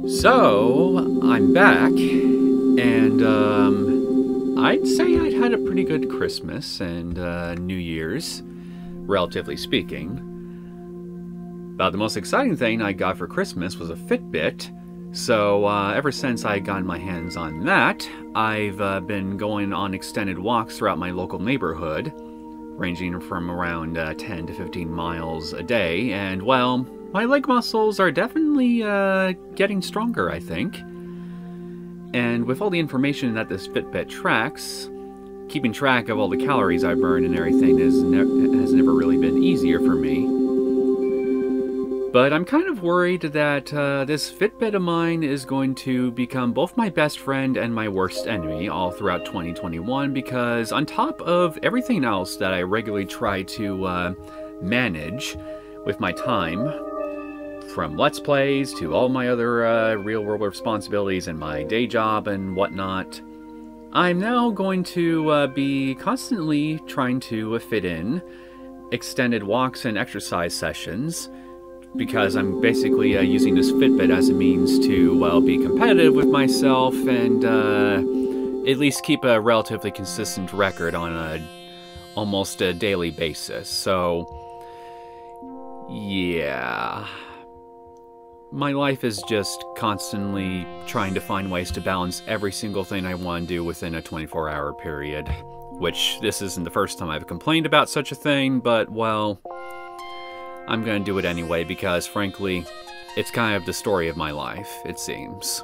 So, I'm back, and I'd say I'd had a pretty good Christmas and New Year's, relatively speaking. About the most exciting thing I got for Christmas was a Fitbit, so ever since I got my hands on that, I've been going on extended walks throughout my local neighborhood, ranging from around 10 to 15 miles a day, and well, my leg muscles are definitely getting stronger, I think. And with all the information that this Fitbit tracks, keeping track of all the calories I burn and everything has never really been easier for me. But I'm kind of worried that this Fitbit of mine is going to become both my best friend and my worst enemy all throughout 2021, because on top of everything else that I regularly try to manage with my time, from Let's Plays to all my other real-world responsibilities and my day job and whatnot, I'm now going to be constantly trying to fit in extended walks and exercise sessions, because I'm basically using this Fitbit as a means to, well, be competitive with myself and at least keep a relatively consistent record on almost a daily basis. So, yeah. My life is just constantly trying to find ways to balance every single thing I want to do within a 24-hour period. Which, this isn't the first time I've complained about such a thing, but, well, I'm gonna do it anyway because, frankly, it's kind of the story of my life, it seems.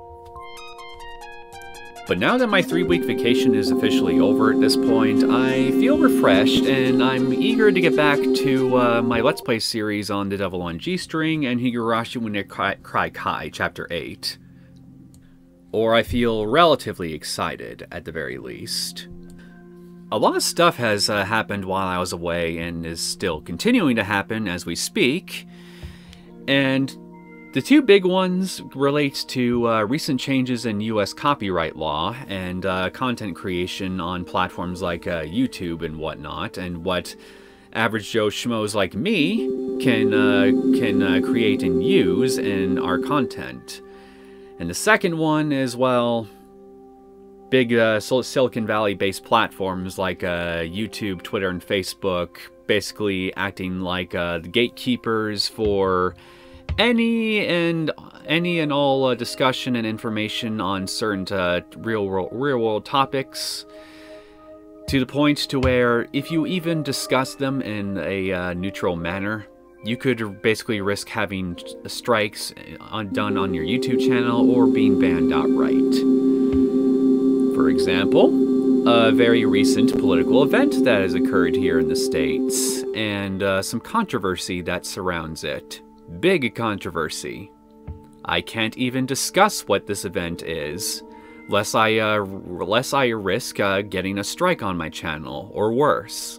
But now that my 3-week vacation is officially over at this point, I feel refreshed, and I'm eager to get back to my Let's Play series on The Devil on G-String and Higurashi wo Nekai Kai Chapter 8. Or I feel relatively excited, at the very least. A lot of stuff has happened while I was away, and is still continuing to happen as we speak, and the two big ones relate to recent changes in US copyright law and content creation on platforms like YouTube and whatnot, and what average Joe Schmoes like me can create and use in our content. And the second one is, well, big Silicon Valley-based platforms like YouTube, Twitter, and Facebook basically acting like the gatekeepers for any and all discussion and information on certain real-world topics, to the point to where if you even discuss them in a neutral manner, you could basically risk having strikes done on your YouTube channel or being banned outright. For example, a very recent political event that has occurred here in the States, and some controversy that surrounds it. Big controversy. I can't even discuss what this event is, lest I risk getting a strike on my channel, or worse.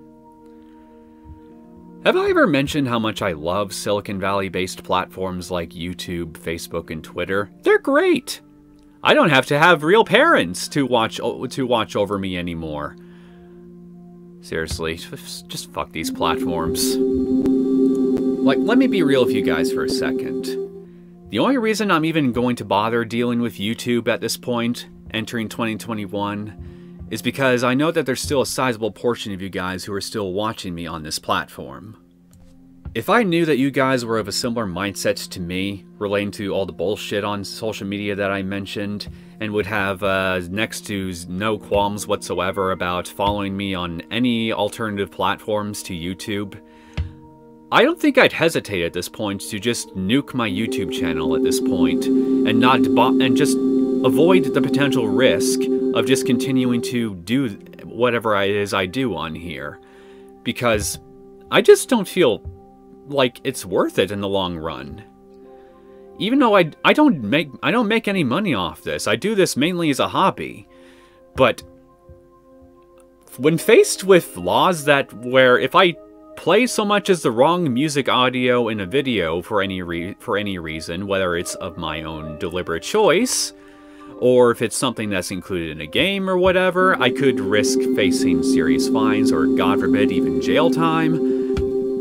Have I ever mentioned how much I love Silicon Valley-based platforms like YouTube, Facebook, and Twitter? They're great! I don't have to have real parents to watch over me anymore. Seriously, just fuck these platforms. Like, let me be real with you guys for a second. The only reason I'm even going to bother dealing with YouTube at this point, entering 2021, is because I know that there's still a sizable portion of you guys who are still watching me on this platform. If I knew that you guys were of a similar mindset to me, relating to all the bullshit on social media that I mentioned, and would have next to no qualms whatsoever about following me on any alternative platforms to YouTube, I don't think I'd hesitate at this point to just nuke my YouTube channel at this point, and just avoid the potential risk of just continuing to do whatever it is I do on here, because I just don't feel like it's worth it in the long run. Even though I don't make any money off this. I do this mainly as a hobby, but when faced with laws where if I play so much as the wrong music audio in a video for any reason, whether it's of my own deliberate choice, or if it's something that's included in a game or whatever, I could risk facing serious fines or, God forbid, even jail time.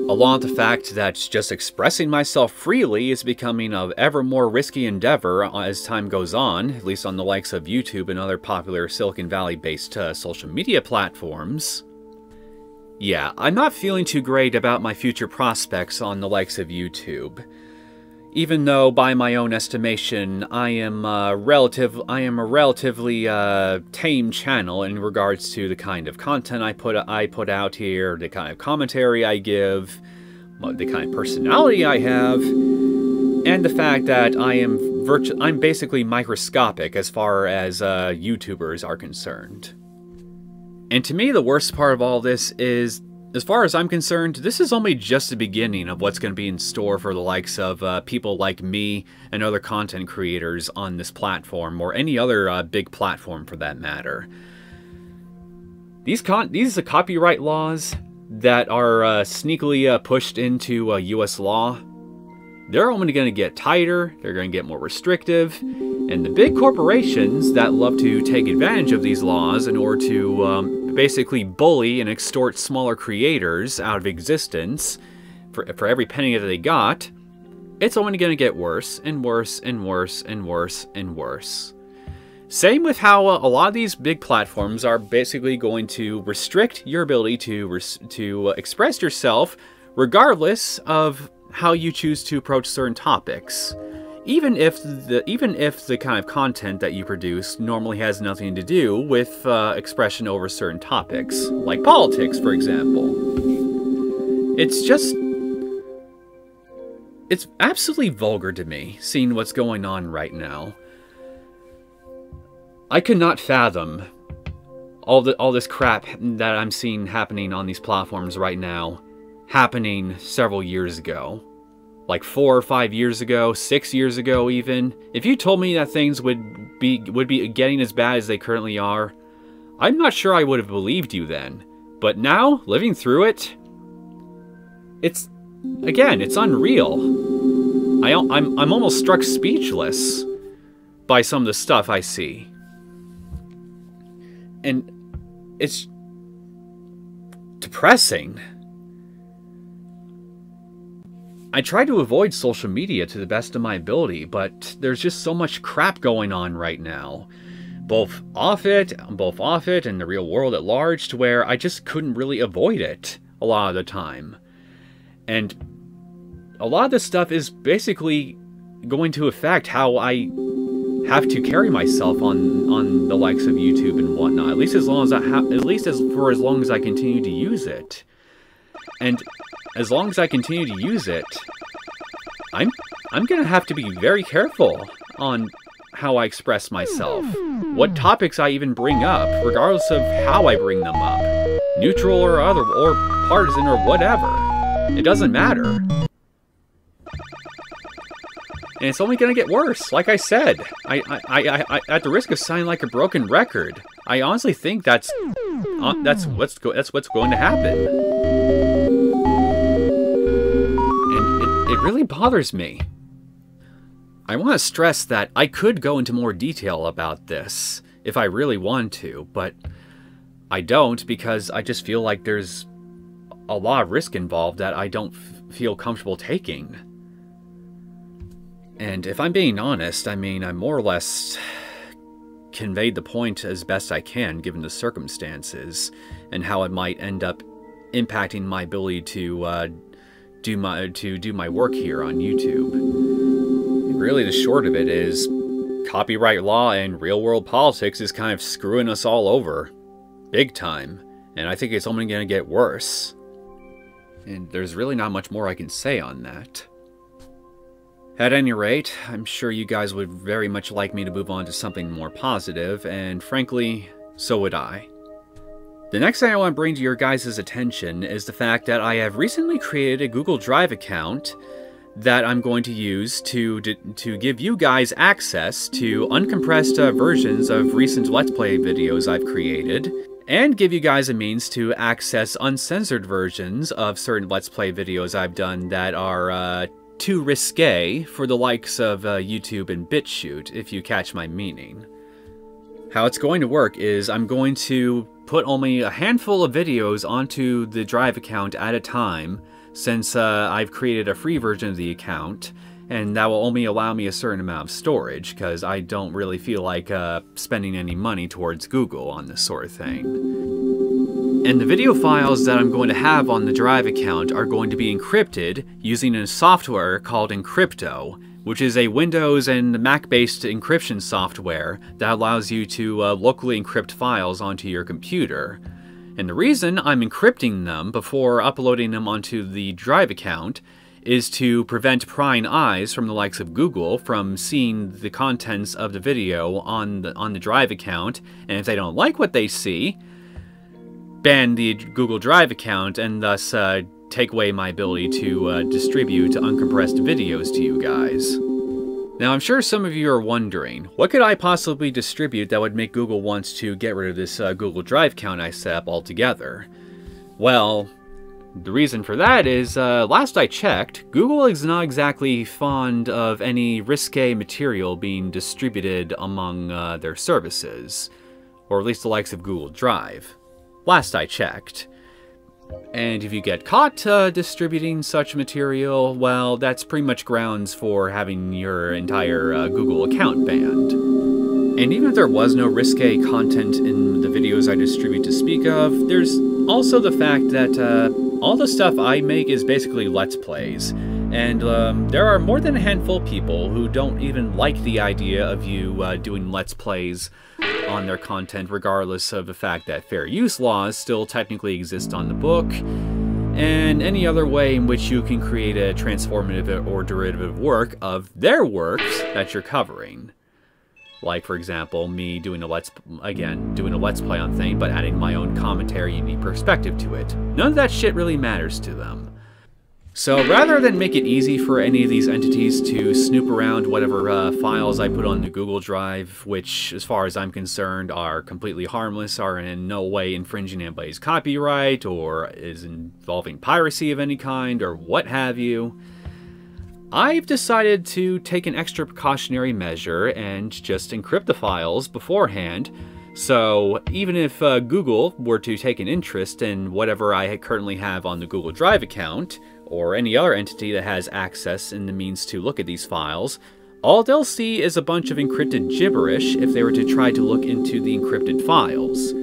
along with the fact that just expressing myself freely is becoming an ever more risky endeavor as time goes on, at least on the likes of YouTube and other popular Silicon Valley-based social media platforms. Yeah, I'm not feeling too great about my future prospects on the likes of YouTube. Even though, by my own estimation, I am a relatively tame channel in regards to the kind of content I put out here, the kind of commentary I give, the kind of personality I have, and the fact that I'm basically microscopic as far as YouTubers are concerned. And to me, the worst part of all this is, as far as I'm concerned, this is only just the beginning of what's going to be in store for the likes of people like me and other content creators on this platform, or any other big platform for that matter. These copyright laws that are sneakily pushed into US law, they're only going to get tighter, they're going to get more restrictive, and the big corporations that love to take advantage of these laws in order to basically bully and extort smaller creators out of existence for every penny that they got, it's only going to get worse and worse and worse and worse and worse. Same with how a lot of these big platforms are basically going to restrict your ability to express yourself regardless of how you choose to approach certain topics. Even if the kind of content that you produce normally has nothing to do with expression over certain topics, like politics, for example. It's absolutely vulgar to me, seeing what's going on right now. I could not fathom all this crap that I'm seeing happening on these platforms right now, happening several years ago. Like 4 or 5 years ago, 6 years ago even. If you told me that things would be getting as bad as they currently are, I'm not sure I would have believed you then. But now, living through it, it's unreal. I'm almost struck speechless by some of the stuff I see. And it's depressing. I try to avoid social media to the best of my ability, but there's just so much crap going on right now. Both off it, and the real world at large, to where I just couldn't really avoid it a lot of the time. And a lot of this stuff is basically going to affect how I have to carry myself on the likes of YouTube and whatnot. At least as long as I continue to use it. And as long as I continue to use it, I'm gonna have to be very careful on how I express myself. What topics I even bring up, regardless of how I bring them up. Neutral or partisan or whatever. It doesn't matter. And it's only gonna get worse. Like I said, I at the risk of sounding like a broken record, I honestly think that's what's going to happen. It really bothers me. I want to stress that I could go into more detail about this if I really want to, but I don't, because I just feel like there's a lot of risk involved that I don't feel comfortable taking. And if I'm being honest, I mean, I more or less conveyed the point as best I can given the circumstances and how it might end up impacting my ability to do my work here on YouTube. Really, the short of it is copyright law and real-world politics is kind of screwing us all over, big time, and I think it's only going to get worse. And there's really not much more I can say on that. At any rate, I'm sure you guys would very much like me to move on to something more positive, and frankly, so would I. The next thing I want to bring to your guys' attention is the fact that I have recently created a Google Drive account that I'm going to use to give you guys access to uncompressed versions of recent Let's Play videos I've created, and give you guys a means to access uncensored versions of certain Let's Play videos I've done that are too risque for the likes of YouTube and BitChute, if you catch my meaning. How it's going to work is I'm going to put only a handful of videos onto the Drive account at a time since I've created a free version of the account, and that will only allow me a certain amount of storage, because I don't really feel like spending any money towards Google on this sort of thing. And the video files that I'm going to have on the Drive account are going to be encrypted using a software called Encrypto, which is a Windows and Mac-based encryption software that allows you to locally encrypt files onto your computer. And the reason I'm encrypting them before uploading them onto the Drive account is to prevent prying eyes from the likes of Google from seeing the contents of the video on the Drive account, and if they don't like what they see, ban the Google Drive account and thus take away my ability to distribute uncompressed videos to you guys. Now, I'm sure some of you are wondering, what could I possibly distribute that would make Google want to get rid of this Google Drive account I set up altogether? Well, the reason for that is, last I checked, Google is not exactly fond of any risque material being distributed among their services, or at least the likes of Google Drive. Last I checked. And if you get caught distributing such material, well, that's pretty much grounds for having your entire Google account banned. And even if there was no risque content in the videos I distribute to speak of, there's also the fact that all the stuff I make is basically Let's Plays. And there are more than a handful of people who don't even like the idea of you doing Let's Plays on their content, regardless of the fact that fair use laws still technically exist on the book, and any other way in which you can create a transformative or derivative work of their works that you're covering. Like, for example, me doing a Let's Play on thing, but adding my own commentary, unique perspective to it. None of that shit really matters to them. So rather than make it easy for any of these entities to snoop around whatever files I put on the Google Drive, which, as far as I'm concerned, are completely harmless, are in no way infringing anybody's copyright, or is involving piracy of any kind, or what have you, I've decided to take an extra precautionary measure and just encrypt the files beforehand. So even if Google were to take an interest in whatever I currently have on the Google Drive account, or any other entity that has access and the means to look at these files, all they'll see is a bunch of encrypted gibberish if they were to try to look into the encrypted files.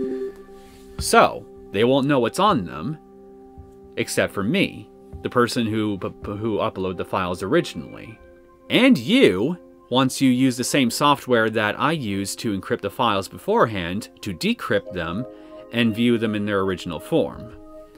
So, they won't know what's on them, except for me, the person who uploaded the files originally. And you, once you use the same software that I use to encrypt the files beforehand, to decrypt them and view them in their original form.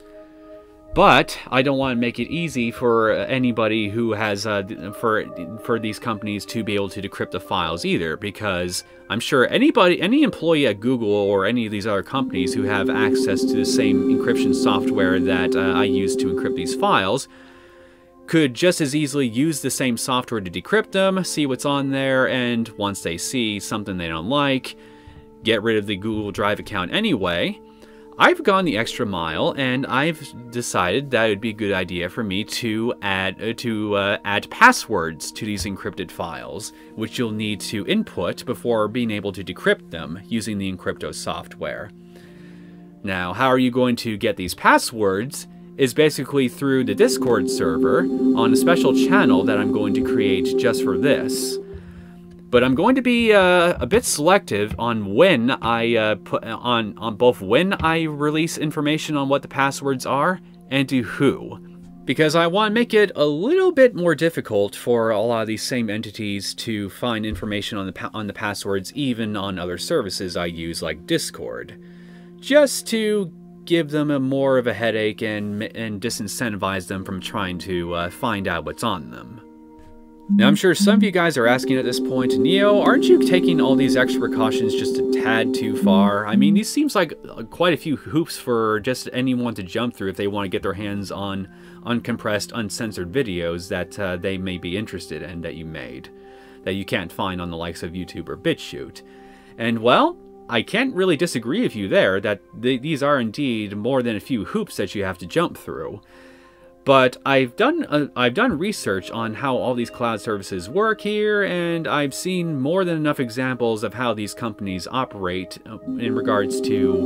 But I don't want to make it easy for anybody who has, for these companies to be able to decrypt the files either, because I'm sure any employee at Google or any of these other companies who have access to the same encryption software that I use to encrypt these files could just as easily use the same software to decrypt them, see what's on there, and once they see something they don't like, get rid of the Google Drive account anyway. I've gone the extra mile, and I've decided that it would be a good idea for me to add passwords to these encrypted files, which you'll need to input before being able to decrypt them using the Encrypto software. Now, how are you going to get these passwords is basically through the Discord server on a special channel that I'm going to create just for this. But I'm going to be a bit selective on when I on both when I release information on what the passwords are and to who, because I want to make it a little bit more difficult for a lot of these same entities to find information on the passwords, even on other services I use like Discord, just to give them more of a headache and disincentivize them from trying to find out what's on them. Now, I'm sure some of you guys are asking at this point, Neo, aren't you taking all these extra precautions just a tad too far? I mean, these seems like quite a few hoops for just anyone to jump through if they want to get their hands on uncompressed, uncensored videos that they may be interested in that you made, that you can't find on the likes of YouTube or BitChute. And, well, I can't really disagree with you there, that these are indeed more than a few hoops that you have to jump through. But I've done research on how all these cloud services work here, and I've seen more than enough examples of how these companies operate in regards to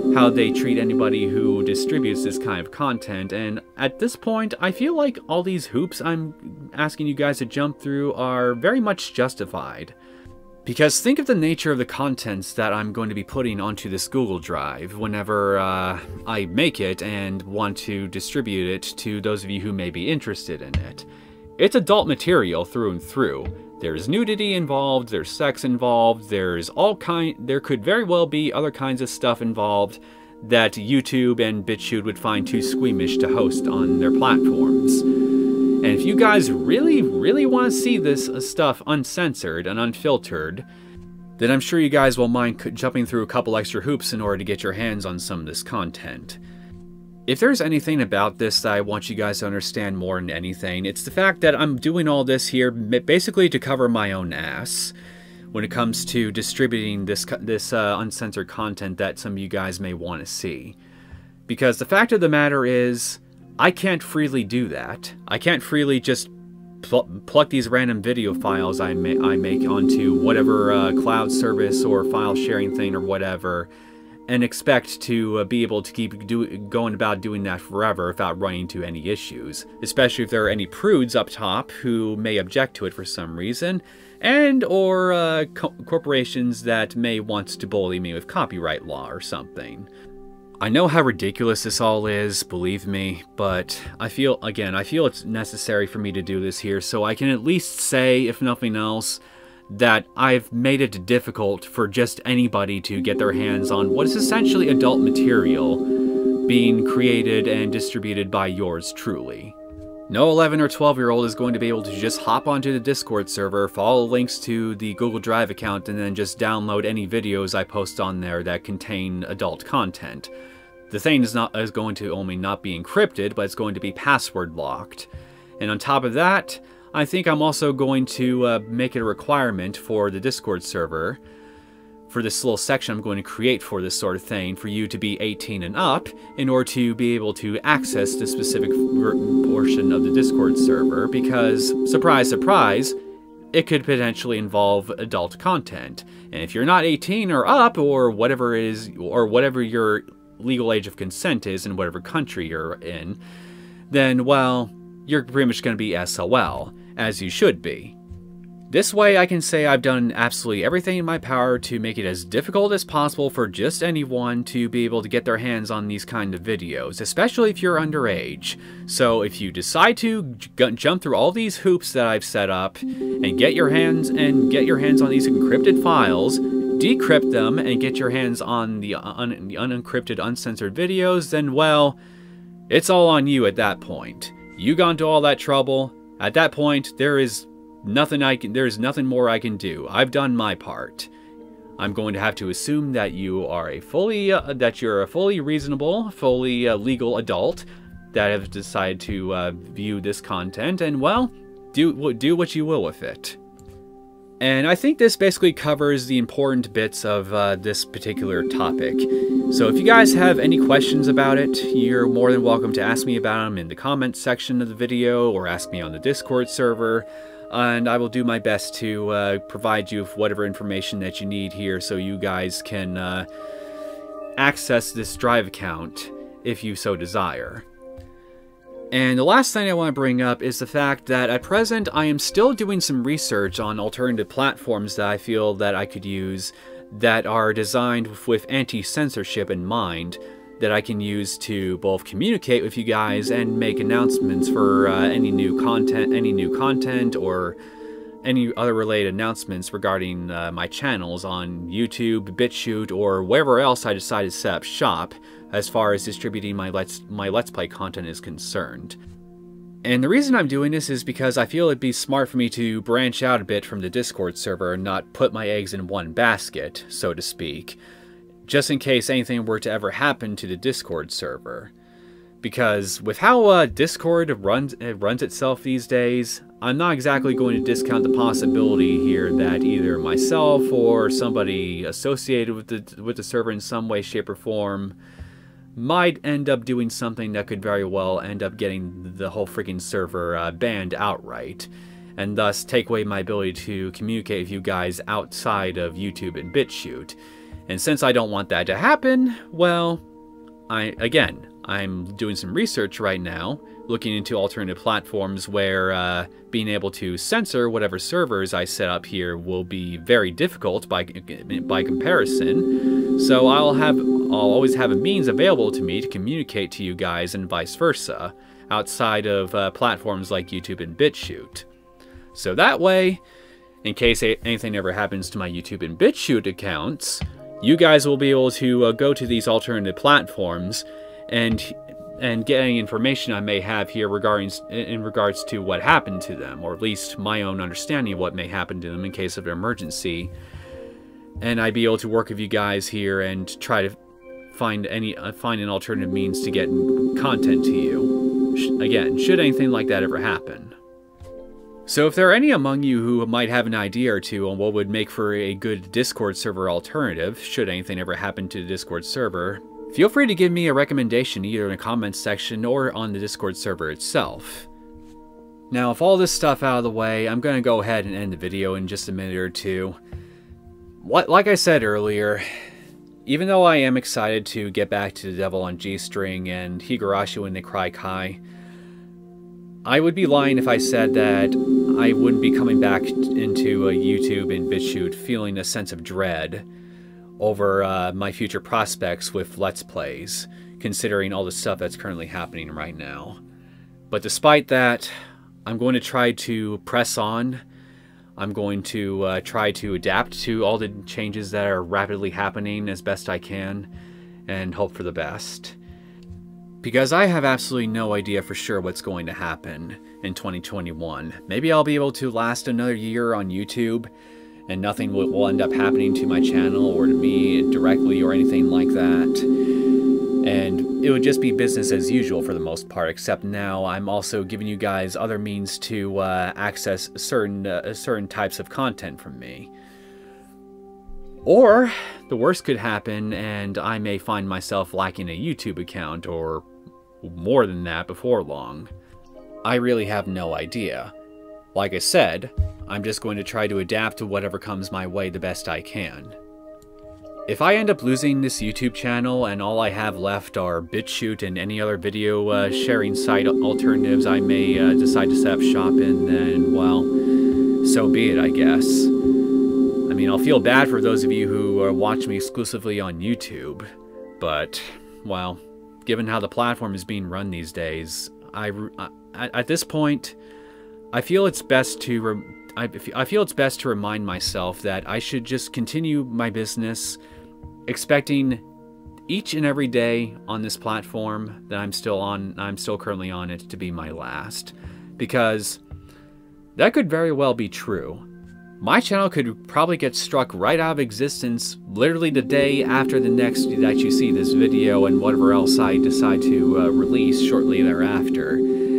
how they treat anybody who distributes this kind of content. And at this point, I feel like all these hoops I'm asking you guys to jump through are very much justified. Because think of the nature of the contents that I'm going to be putting onto this Google Drive whenever I make it and want to distribute it to those of you who may be interested in it. It's adult material through and through. There's nudity involved, there's sex involved, there could very well be other kinds of stuff involved that YouTube and BitChute would find too squeamish to host on their platforms. And if you guys really, really want to see this stuff uncensored and unfiltered, then I'm sure you guys won't mind jumping through a couple extra hoops in order to get your hands on some of this content. If there's anything about this that I want you guys to understand more than anything, it's the fact that I'm doing all this here basically to cover my own ass when it comes to distributing this uncensored content that some of you guys may want to see. Because the fact of the matter is, I can't freely do that. I can't freely just pluck these random video files I make onto whatever cloud service or file sharing thing or whatever, and expect to be able to keep going about doing that forever without running into any issues. Especially if there are any prudes up top who may object to it for some reason, and or corporations that may want to bully me with copyright law or something. I know how ridiculous this all is, believe me, but I feel it's necessary for me to do this here so I can at least say, if nothing else, that I've made it difficult for just anybody to get their hands on what is essentially adult material being created and distributed by yours truly. No 11 or 12-year-old is going to be able to just hop onto the Discord server, follow links to the Google Drive account, and then just download any videos I post on there that contain adult content. The thing is going to only not be encrypted, but it's going to be password locked. And on top of that, I think I'm also going to make it a requirement for the Discord server, for this little section I'm going to create for this sort of thing, for you to be 18 and up in order to be able to access the specific portion of the Discord server, because, surprise, surprise, it could potentially involve adult content. And if you're not 18 or up, or whatever your legal age of consent is in whatever country you're in, then, well, you're pretty much going to be SOL, as you should be. This way I can say I've done absolutely everything in my power to make it as difficult as possible for just anyone to be able to get their hands on these kind of videos, especially if you're underage. So if you decide to jump through all these hoops that I've set up and get your hands on these encrypted files, decrypt them, and get your hands on the unencrypted, uncensored videos, then, well, it's all on you at that point. You gone to all that trouble. At that point, there's nothing more I can do. I've done my part. I'm going to have to assume that you're a fully reasonable, fully legal adult that have decided to view this content, and, well, do what you will with it. And I think this basically covers the important bits of this particular topic. So if you guys have any questions about it, you're more than welcome to ask me about them in the comments section of the video, or ask me on the Discord server, and I will do my best to provide you with whatever information that you need here so you guys can access this Drive account if you so desire. And the last thing I want to bring up is the fact that at present I am still doing some research on alternative platforms that I feel that I could use that are designed with anti-censorship in mind, that I can use to both communicate with you guys and make announcements for any new content or any other related announcements regarding my channels on YouTube, BitChute, or wherever else I decide to set up shop as far as distributing my Let's Play content is concerned. And the reason I'm doing this is because I feel it'd be smart for me to branch out a bit from the Discord server and not put my eggs in one basket, so to speak, just in case anything were to ever happen to the Discord server. Because with how Discord runs itself these days, I'm not exactly going to discount the possibility here that either myself or somebody associated with the server in some way, shape, or form might end up doing something that could very well end up getting the whole freaking server banned outright, and thus take away my ability to communicate with you guys outside of YouTube and BitChute. And since I don't want that to happen, well, I'm doing some research right now, looking into alternative platforms where being able to censor whatever servers I set up here will be very difficult by comparison. So I'll always have a means available to me to communicate to you guys and vice versa, outside of platforms like YouTube and BitChute. So that way, in case anything ever happens to my YouTube and BitChute accounts, you guys will be able to go to these alternative platforms and get any information I may have here in regards to what happened to them, or at least my own understanding of what may happen to them in case of an emergency. And I'd be able to work with you guys here and try to find an alternative means to get content to you. Again, should anything like that ever happen. So if there are any among you who might have an idea or two on what would make for a good Discord server alternative, should anything ever happen to the Discord server, feel free to give me a recommendation either in the comments section or on the Discord server itself. Now, with all this stuff out of the way, I'm going to go ahead and end the video in just a minute or two. Like I said earlier, even though I am excited to get back to the Devil on G-String and Higurashi when they cry Kai, I would be lying if I said that I wouldn't be coming back into YouTube and BitChute feeling a sense of dread over my future prospects with Let's Plays, considering all the stuff that's currently happening right now. But despite that, I'm going to try to press on. I'm going to try to adapt to all the changes that are rapidly happening as best I can, and hope for the best. Because I have absolutely no idea for sure what's going to happen in 2021. Maybe I'll be able to last another year on YouTube, and nothing will end up happening to my channel or to me directly or anything like that. And it would just be business as usual for the most part, except now I'm also giving you guys other means to access certain types of content from me. Or the worst could happen and I may find myself lacking a YouTube account, or more than that before long. I really have no idea. Like I said, I'm just going to try to adapt to whatever comes my way the best I can. If I end up losing this YouTube channel and all I have left are BitChute and any other video sharing site alternatives I may decide to set up shop in, then, well, so be it, I guess. I mean, I'll feel bad for those of you who watch me exclusively on YouTube, but, well, given how the platform is being run these days, at this point, I feel it's best to remind myself that I should just continue my business, expecting each and every day on this platform that I'm still currently on it, to be my last, because that could very well be true. My channel could probably get struck right out of existence literally the day after the next that you see this video and whatever else I decide to release shortly thereafter.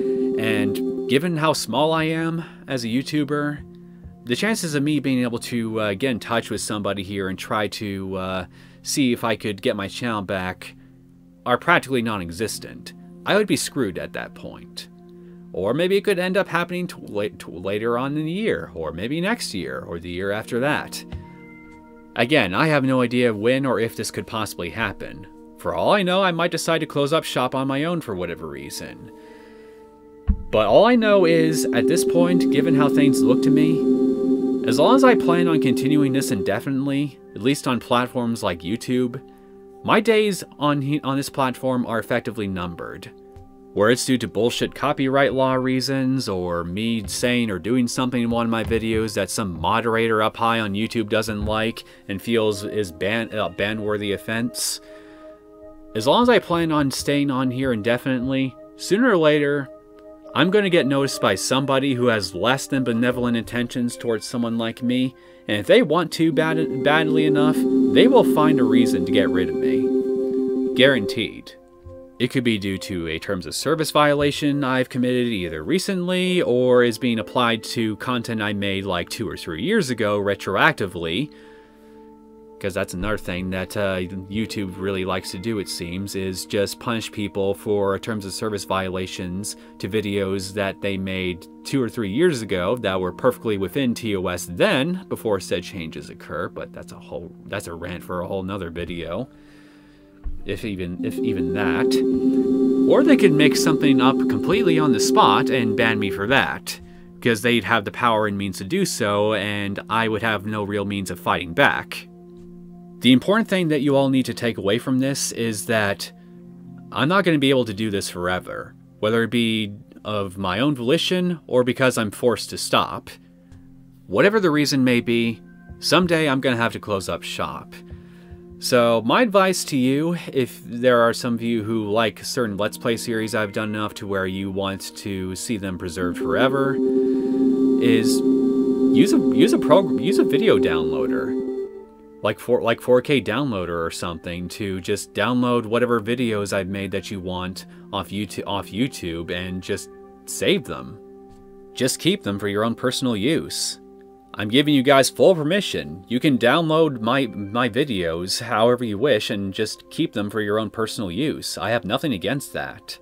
And given how small I am as a YouTuber, the chances of me being able to get in touch with somebody here and try to see if I could get my channel back are practically non-existent. I would be screwed at that point. Or maybe it could end up happening later on in the year, or maybe next year, or the year after that. Again, I have no idea when or if this could possibly happen. For all I know, I might decide to close up shop on my own for whatever reason. But all I know is, at this point, given how things look to me, as long as I plan on continuing this indefinitely, at least on platforms like YouTube, my days on this platform are effectively numbered. Where it's due to bullshit copyright law reasons, or me saying or doing something in one of my videos that some moderator up high on YouTube doesn't like and feels is ban-worthy offense. As long as I plan on staying on here indefinitely, sooner or later, I'm going to get noticed by somebody who has less than benevolent intentions towards someone like me, and if they want to badly enough, they will find a reason to get rid of me. Guaranteed. It could be due to a terms of service violation I've committed either recently or is being applied to content I made like 2 or 3 years ago retroactively. because that's another thing that YouTube really likes to do, it seems, is just punish people for terms of service violations to videos that they made 2 or 3 years ago that were perfectly within TOS then, before said changes occur. But that's a rant for a whole nother video, if even that. Or they could make something up completely on the spot and ban me for that, because they'd have the power and means to do so, and I would have no real means of fighting back. The important thing that you all need to take away from this is that I'm not going to be able to do this forever, whether it be of my own volition or because I'm forced to stop. Whatever the reason may be, someday I'm going to have to close up shop. So my advice to you, if there are some of you who like certain Let's Play series I've done enough to where you want to see them preserved forever, is use a video downloader. Like 4K downloader or something, to just download whatever videos I've made that you want off YouTube and just save them. Just keep them for your own personal use. I'm giving you guys full permission. You can download my videos however you wish and just keep them for your own personal use. I have nothing against that.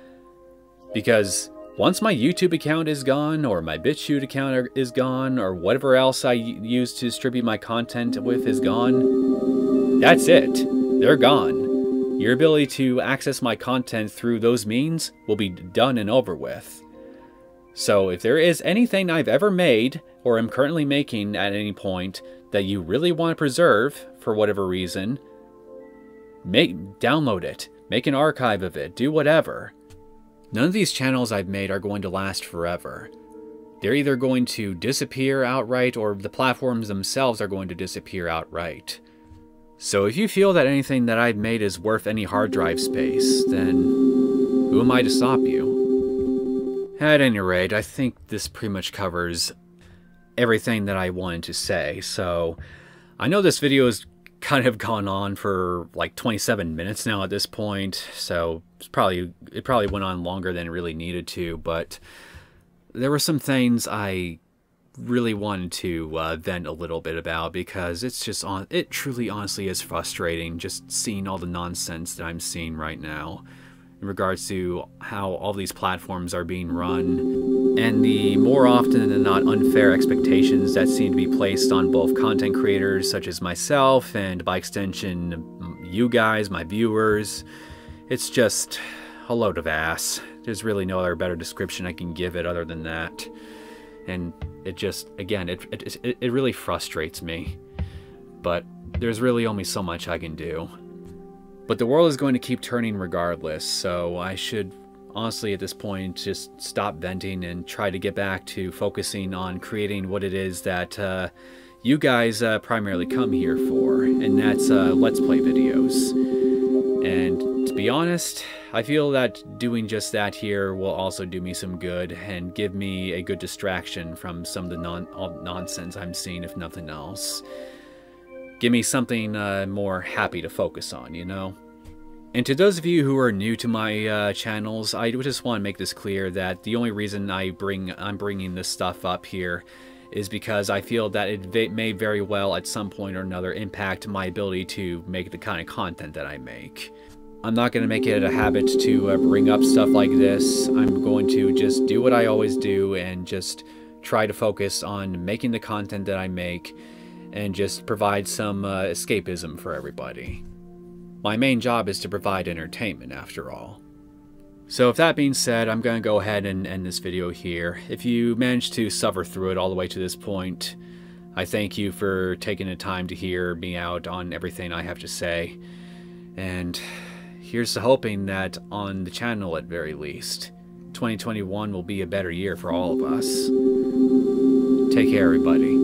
Because once my YouTube account is gone, or my BitChute account is gone, or whatever else I use to distribute my content with is gone, that's it. They're gone. Your ability to access my content through those means will be done and over with. So if there is anything I've ever made, or am currently making at any point, that you really want to preserve for whatever reason, download it. Make an archive of it. Do whatever. None of these channels I've made are going to last forever. They're either going to disappear outright, or the platforms themselves are going to disappear outright. So if you feel that anything that I've made is worth any hard drive space, then who am I to stop you? At any rate, I think this pretty much covers everything that I wanted to say. So I know this video has kind of gone on for like 27 minutes now at this point, so it probably went on longer than it really needed to, but there were some things I really wanted to vent a little bit about, because it truly honestly is frustrating just seeing all the nonsense that I'm seeing right now in regards to how all these platforms are being run, and the more often than not unfair expectations that seem to be placed on both content creators such as myself, and by extension you guys, my viewers. It's just a load of ass. There's really no other better description I can give it other than that. And it just, again, it really frustrates me. But there's really only so much I can do. But the world is going to keep turning regardless, so I should honestly at this point just stop venting and try to get back to focusing on creating what it is that you guys primarily come here for, and that's Let's Play videos. And to be honest, I feel that doing just that here will also do me some good and give me a good distraction from some of the nonsense I'm seeing, if nothing else. Give me something more happy to focus on, you know? And to those of you who are new to my channels, I just want to make this clear that the only reason I'm bringing this stuff up here is because I feel that it may very well at some point or another impact my ability to make the kind of content that I make. I'm not going to make it a habit to bring up stuff like this. I'm going to just do what I always do and just try to focus on making the content that I make and just provide some escapism for everybody. My main job is to provide entertainment, after all. So with that being said, I'm going to go ahead and end this video here. If you managed to suffer through it all the way to this point, I thank you for taking the time to hear me out on everything I have to say. And here's to hoping that on the channel at very least, 2021 will be a better year for all of us. Take care, everybody.